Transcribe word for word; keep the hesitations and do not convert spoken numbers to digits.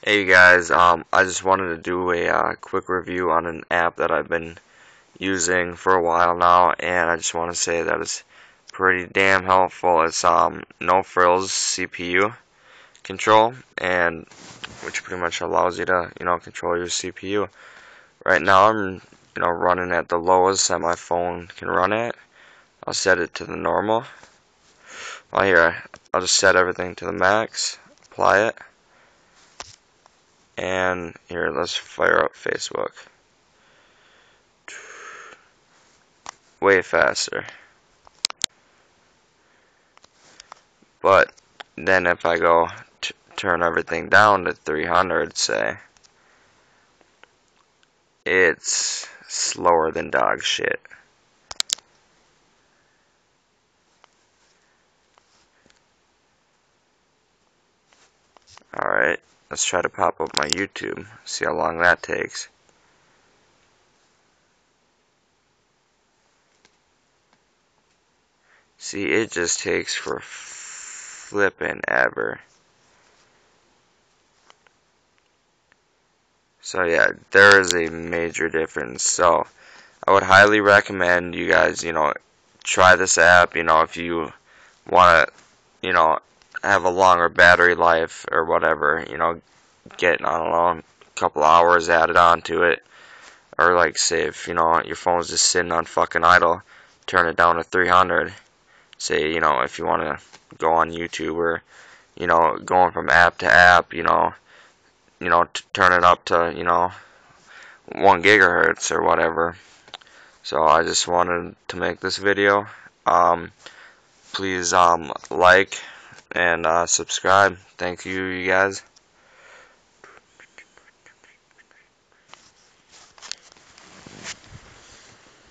Hey guys, um, I just wanted to do a uh, quick review on an app that I've been using for a while now, and I just want to say that it's pretty damn helpful. It's um, No Frills C P U control, and which pretty much allows you to, you know, control your C P U. Right now, I'm, you know, running at the lowest that my phone can run at. I'll set it to the normal. Well, here, I'll just set everything to the max, apply it. And here, let's fire up Facebook. Way faster. But then if I go t turn everything down to three hundred, say, it's slower than dog shit. Alright, let's try to pop up my YouTube, see how long that takes. See, it just takes for flippin' ever. So yeah, there is a major difference. So I would highly recommend you guys, you know, try this app, you know, if you want to, you know, have a longer battery life or whatever, you know, get, I don't know, a couple hours added on to it. Or like, say, if, you know, your phone's just sitting on fucking idle, turn it down to three hundred. Say, you know, if you want to go on YouTube or, you know, going from app to app, you know, you know, t turn it up to, you know, one gigahertz or whatever. So I just wanted to make this video. Um, please, um, like and uh, subscribe. Thank you, you guys.